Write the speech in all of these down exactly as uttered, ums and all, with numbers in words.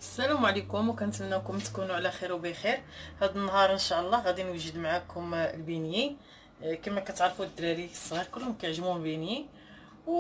السلام عليكم، وكنتمنىكم تكونوا على خير وبخير. هذا النهار ان شاء الله غادي نوجد معكم البينيي. كما كتعرفوا الدراري الصغار كلهم كيعجبهم البينيي، و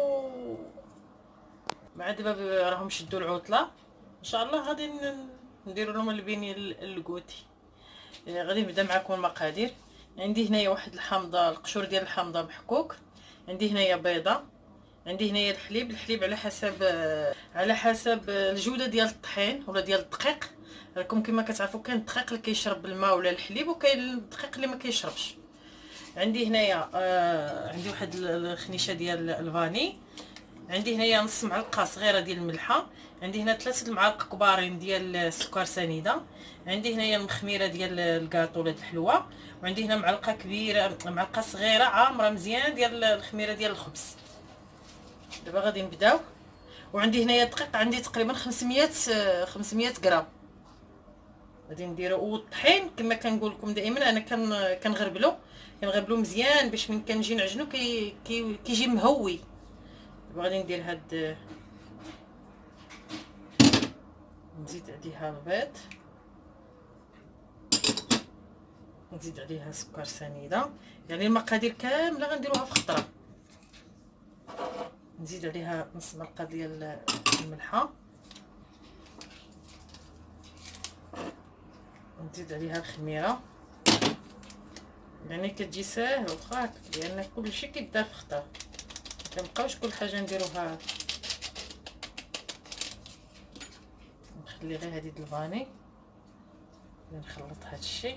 مع دابا راهم شدوا العطله ان شاء الله غادي نديروا لهم البيني الكوتي. غادي نبدا معكم المقادير. عندي هنايا واحد الحامضه، القشور ديال الحامضه محكوك. عندي هنايا بيضه. عندي هنايا الحليب الحليب على حسب على حسب الجوده ديال الطحين ولا ديال الدقيق. راكم كما كتعرفوا كاين الدقيق اللي كيشرب الماء ولا الحليب، وكاين الدقيق اللي ما كيشربش. عندي هنايا آه عندي واحد الخنيشه ديال الفاني. عندي هنايا نص معلقه صغيره ديال الملحه. عندي هنا ثلاثه المعالق كبارين ديال السكر سنيده. عندي هنايا المخميره ديال الكاطو ولا الحلوه. وعندي هنا معلقه كبيره معلقه صغيره عامره مزيان ديال الخميره ديال الخبز. دابا غادي نبداو. وعندي هنايا الدقيق، عندي تقريبا خمسمية خمسمية غرام غادي نديرو. والطحين كما كنقول لكم دائما انا كن كنغربلو كنغربلو مزيان باش من كنجي نعجنو كي كي كيجي مهوي. دابا غادي ندير هاد نزيد عليها البيض، نزيد عليها سكر سنيده، يعني المقادير كامله غنديروها في خطره. نزيد عليها نص معلقه ديال الملحه، نزيد عليها الخميره. يعني كتجي ساهله وخاك لان كلشي كيدار في خطره، مكنبقاوش كل حاجه نديروها. نخلي غير هذه الفاني نخلط هذا الشيء.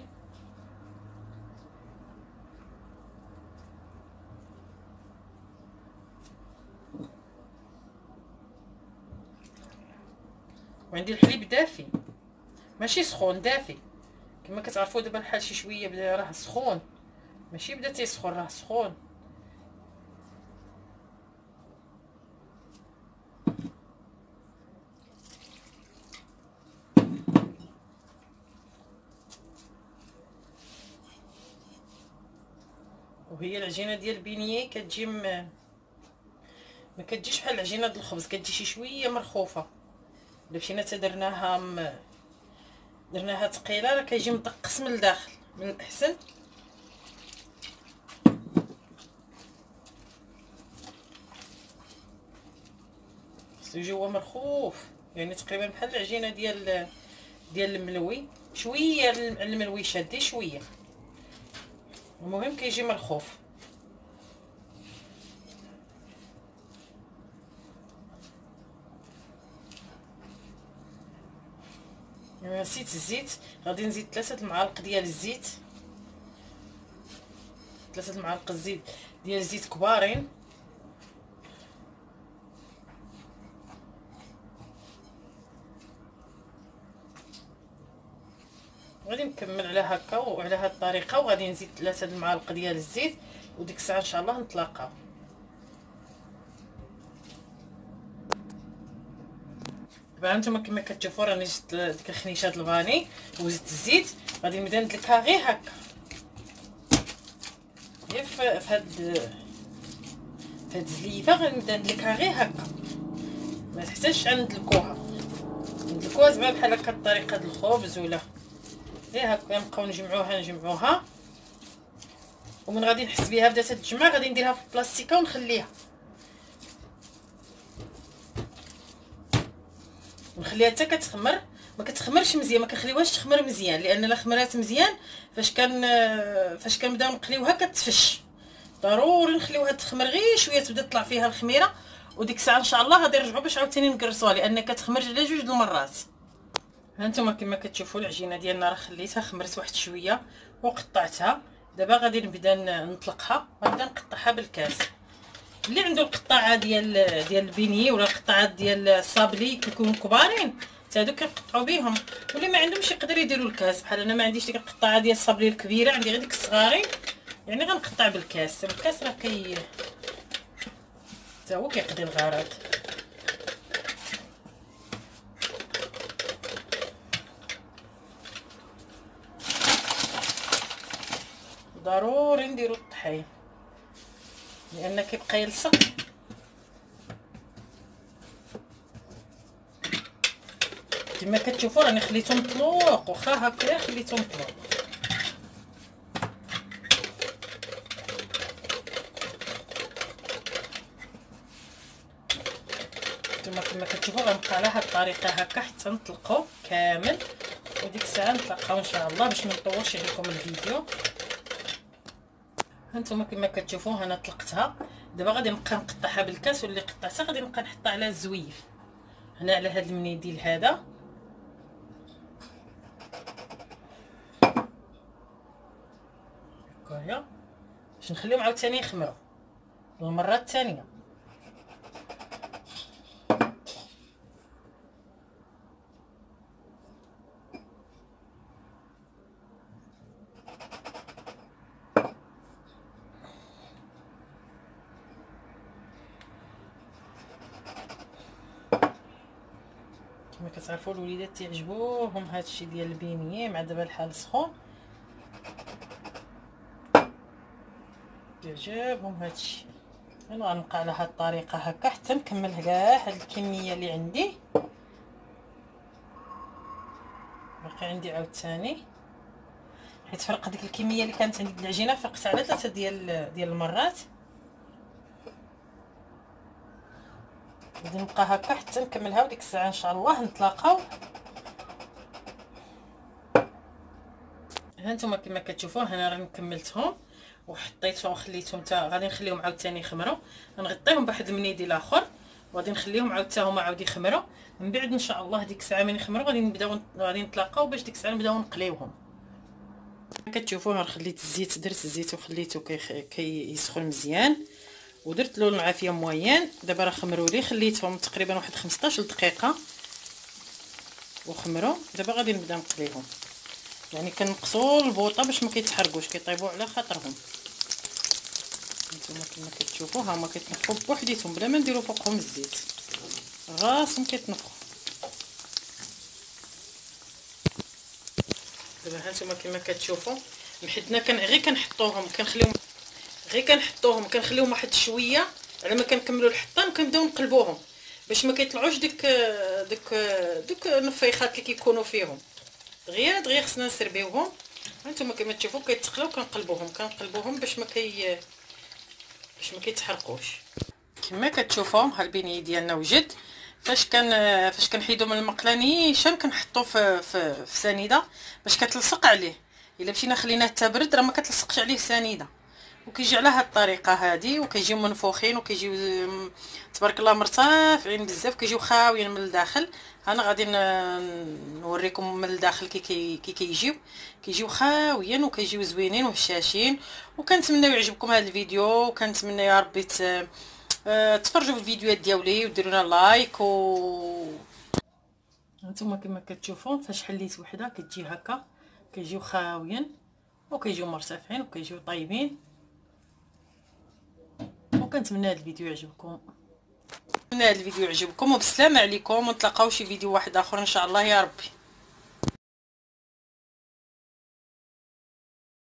وعندي الحليب دافي ماشي سخون، دافي. كما كتعرفوا دابا الحال شي شويه بدا راه سخون، ماشي بدا تيسخن، راه سخون. وهي العجينه ديال البينيه كتجي ما كتجيش بحال العجينه ديال الخبز، كتجي شي شويه مرخوفه. الا مشينا تدرناها م... درناها ثقيله راه كيجي مدقس من الداخل. من الاحسن خصو يجي هو مرخوف، يعني تقريبا بحال العجينه ديال ديال الملوي، شويه الملوي شادي شويه، المهم كيجي مرخوف. نسيت الزيت، غادي نزيد ثلاثه المعالق ديال الزيت، ثلاثه المعالق الزيت ديال الزيت كبارين. غادي نكمل على هكا وعلى هاد الطريقه، وغادي نزيد ثلاثه المعالق ديال الزيت، وديك الساعه ان شاء الله نتلاقاو. دابا هانتوما كما كتشوفوا راني جبت ديك الخنيشه د الفاني وزدت الزيت. غادي نبدا ندلكها غير هكا، غير في هاد في هاد الزليفه غادي نبدا ندلكها غير هكا، ما تحتاجش ندلكوها ندلكوها زعما بحال هكا الطريقه د الخبز ولا غير هكا. نبقاو نجمعوها نجمعوها، ومن غادي نحس بها بدات تتجمع غادي نديرها في البلاستيكه ونخليها ونخليها حتى كتخمر. ما كتخمرش مزيان، ما كنخليوهاش تخمر مزيان، لان الا خمرات مزيان فاش كان فاش كنبداو نقليوها كتفش. ضروري نخليوها تخمر غير شويه تبدا تطلع فيها الخميره، وديك الساعه ان شاء الله غادي نرجعوا باش عاوتاني نكرسوها، لان كتخمر على جوج د المرات. هانتوما كما كتشوفوا العجينه ديالنا راه خليتها خمرت واحد شويه وقطعتها. دابا غادي نبدا نطلقها، غنبدا نقطعها بالكاس. اللي عنده القطاعه ديال ديال البيني ولا القطاعات ديال الصابلي كيكونوا كبارين حتى هادو كيقطعوا بهم، واللي ما عندهمش يقدر يديروا الكاس. بحال انا ما عنديش ديك القطاعه ديال الصابلي الكبيره، عندي غير ديك الصغارين، يعني غنقطع بالكاس. الكاس راه كي حتى هو كيقضي الغرض. ضروري نديرو الطحين لان كيبقى يلصق. كما كتشوفوا راني خليتهم مطلوق، واخا هكا خليتهم مطلوق. نتوما كما كتشوفوا غنبقى على هاد الطريقه هكا حتى نطلقوا كامل، وديك الساعه نتلاقاو ان شاء الله باش ما نطولش عليكم الفيديو. هانتوما كما كتشوفوا انا طلقتها. دابا غادي نبقى نقطعها بالكاس، واللي قطعتها غادي نبقى نحطها على الزويف هنا على هاد المنيديل هذا. هكايا باش نخليهم عاوتاني يخمروا للمره الثانيه. كما كتعرفوا الوليدات تيعجبوهم هادشي ديال البينيه مع دابا الحال سخون، تعجبهم هادشي. انا غنبقى على هاد الطريقه هكا حتى نكمل كاع هاد الكميه اللي عندي. باقي عندي عاوتاني، حيت فرق ديك الكميه اللي كانت عندي د العجينه فرقت على ثلاثه ديال ديال المرات. غادي نبقى هكا حتى نكملها، وديك الساعه ان شاء الله نتلاقاو. ها نتوما كما كتشوفوا هنا راني كملتهم وحطيتهم وخليتهم تا غادي نخليهم عاوتاني يخمروا. غنغطيهم بواحد المنيديل اخر وغادي نخليهم عاود حتى هما عاود يخمروا. من بعد ان شاء الله ديك الساعه من يخمروا غادي نبداو غادي نتلاقاو باش ديك الساعه نبداو نقليوهم. كتشوفوا انا خليت الزيت، درت الزيت وخليته كيسخن كي مزيان، ودرت له العافيه موين. دابا راه خمروا لي، خليتهم تقريبا واحد خمسطاش دقيقه وخمروا. دابا غادي نبدا نقليهم، يعني كنقصوا البوطه باش ما كيتحرقوش، كيطيبوا على خاطرهم. نتوما كما كتشوفوا ها هما كيتنفخوا بوحديتهم بلا ما نديروا فوقهم الزيت، راسهم كيتنفخوا. دابا ها نتوما كما كتشوفوا محيتنا كان غير كنحطوهم كنخليهم غير كنحطوهم كنخليهم واحد شويه على ما كنكملوا الحطان، وكنبداو نقلبوهم باش ما كيطلعوش ديك ديك ديك النفيخات اللي كيكونوا فيهم. دغيا دغيا خصنا نسربيوهم. هانتوما كما تشوفوا كيتقلاو كنقلبوهم كنقلبوهم باش ما كي باش ما كيتحرقوش. كما كتشوفوا ها البيني ديالنا وجد. فاش كان فاش كنحيدو من المقله نيشان كنحطو في في, في سنيده باش كتلصق عليه. الا مشينا خليناه حتى برد راه ما كتلصقش عليه سنيده، وكيجي على هاد الطريقه هذه، وكيجيو منفوخين وكيجيو تبارك الله مرتفعين بزاف، كيجيو خاويين من الداخل. انا غادي نوريكم من الداخل كي كي كي كيجيو كيجيو خاويين وكيجيو زوينين وهشاشين. وكنتمنى يعجبكم هذا الفيديو، وكنتمنى يا ربي تفرجوا في الفيديوهات ديالي وديروا لنا لايك. و هانتوما كما كتشوفوا فاش حليت وحده كتجي هكا، كيجيو خاويين وكيجيو مرتفعين وكيجيو طيبين. وكنتمنى هذا الفيديو يعجبكم، نتمنى هذا الفيديو يعجبكم، وبسلامه عليكم، ونتلاقاو شي فيديو واحد اخر ان شاء الله يا ربي.